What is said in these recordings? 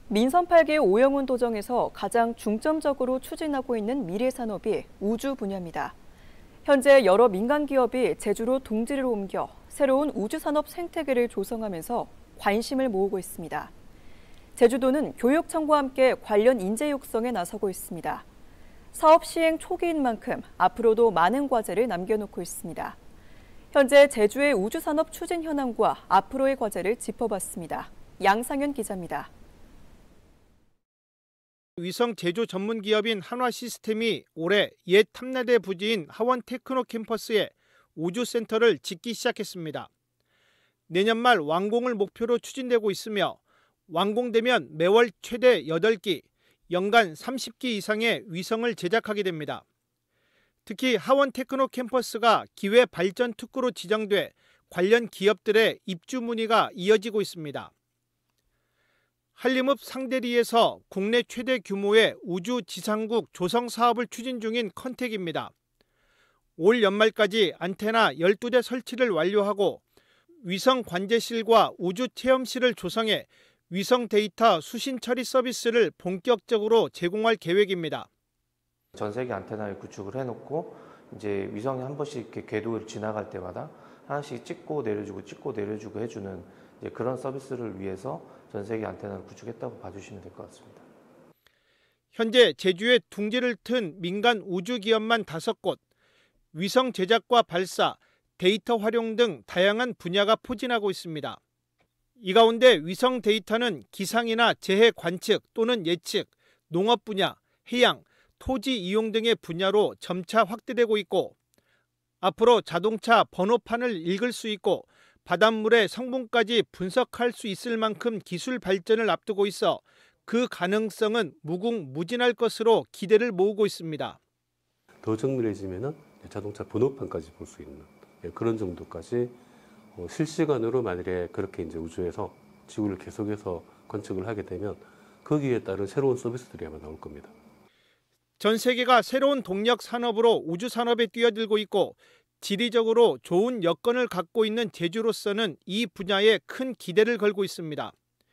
민선 8기 오영훈 도정에서 가장 중점적으로 추진하고 있는 미래 산업이 우주 분야입니다. 현재 여러 민간 기업이 제주로 둥지를 옮겨 새로운 우주 산업 생태계를 조성하면서 관심을 모으고 있습니다. 제주도는 교육청과 함께 관련 인재 육성에 나서고 있습니다. 사업 시행 초기인 만큼 앞으로도 많은 과제를 남겨놓고 있습니다. 현재 제주의 우주 산업 추진 현황과 앞으로의 과제를 짚어봤습니다. 양상현 기자입니다. 위성 제조 전문 기업인 한화시스템이 올해 옛 탐나대 부지인 하원 테크노 캠퍼스에 우주센터를 짓기 시작했습니다. 내년 말 완공을 목표로 추진되고 있으며 완공되면 매월 최대 8기, 연간 30기 이상의 위성을 제작하게 됩니다. 특히 하원 테크노 캠퍼스가 기회 발전 특구로 지정돼 관련 기업들의 입주 문의가 이어지고 있습니다. 한림읍 상대리에서 국내 최대 규모의 우주 지상국 조성 사업을 추진 중인 컨텍입니다. 올 연말까지 안테나 12대 설치를 완료하고 위성 관제실과 우주 체험실을 조성해 위성 데이터 수신 처리 서비스를 본격적으로 제공할 계획입니다. 전 세계 안테나를 구축을 해놓고 이제 위성이 한 번씩 이렇게 궤도를 지나갈 때마다 하나씩 찍고 내려주고 해주는 이제 그런 서비스를 위해서 전 세계 안테나를 구축했다고 봐주시면 될 것 같습니다. 현재 제주에 둥지를 튼 민간 우주 기업만 5곳, 위성 제작과 발사, 데이터 활용 등 다양한 분야가 포진하고 있습니다. 이 가운데 위성 데이터는 기상이나 재해 관측 또는 예측, 농업 분야, 해양, 토지 이용 등의 분야로 점차 확대되고 있고 앞으로 자동차 번호판을 읽을 수 있고 바닷물의 성분까지 분석할 수 있을 만큼 기술 발전을 앞두고 있어 그 가능성은 무궁무진할 것으로 기대를 모으고 있습니다. 더 정밀해지면 자동차 번호판까지 볼 수 있는 그런 정도까지 실시간으로 만약에 그렇게 이제 우주에서 지구를 계속해서 관측을 하게 되면 거기에 따른 새로운 서비스들이 아마 나올 겁니다. 전 세계가 새로운 동력 산업으로 우주 산업에 뛰어들고 있고 지리적으로 좋은 여건을 갖고 있는 제주로서는 이 분야에 큰 기대를 걸고 있습니다.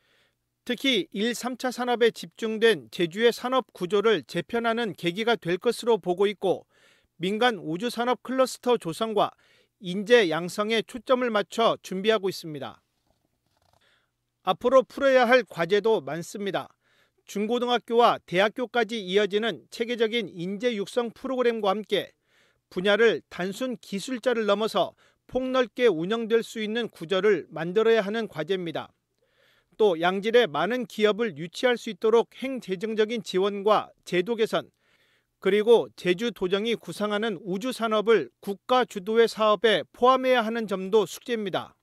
특히 1, 3차 산업에 집중된 제주의 산업 구조를 재편하는 계기가 될 것으로 보고 있고 민간 우주 산업 클러스터 조성과 인재 양성에 초점을 맞춰 준비하고 있습니다. 앞으로 풀어야 할 과제도 많습니다. 중고등학교와 대학교까지 이어지는 체계적인 인재 육성 프로그램과 함께 분야를 단순 기술자를 넘어서 폭넓게 운영될 수 있는 구조를 만들어야 하는 과제입니다. 또 양질의 많은 기업을 유치할 수 있도록 행재정적인 지원과 제도 개선, 그리고 제주도정이 구상하는 우주 산업을 국가 주도의 사업에 포함해야 하는 점도 숙제입니다.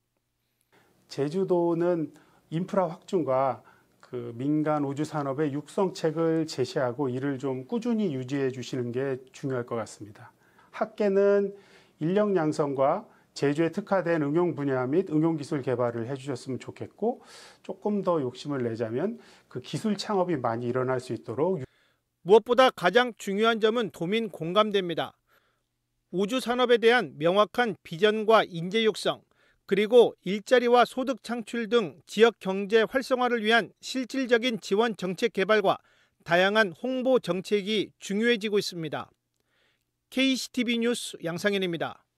제주도는 인프라 확충과 그 민간 우주 산업의 육성책을 제시하고 이를 좀 꾸준히 유지해 주시는 게 중요할 것 같습니다. 학계는 인력 양성과 제주에 특화된 응용 분야 및 응용 기술 개발을 해주셨으면 좋겠고 조금 더 욕심을 내자면 그 기술 창업이 많이 일어날 수 있도록 무엇보다 가장 중요한 점은 도민 공감대입니다. 우주 산업에 대한 명확한 비전과 인재 육성, 그리고 일자리와 소득 창출 등 지역 경제 활성화를 위한 실질적인 지원 정책 개발과 다양한 홍보 정책이 중요해지고 있습니다. KCTV 뉴스 양상현입니다.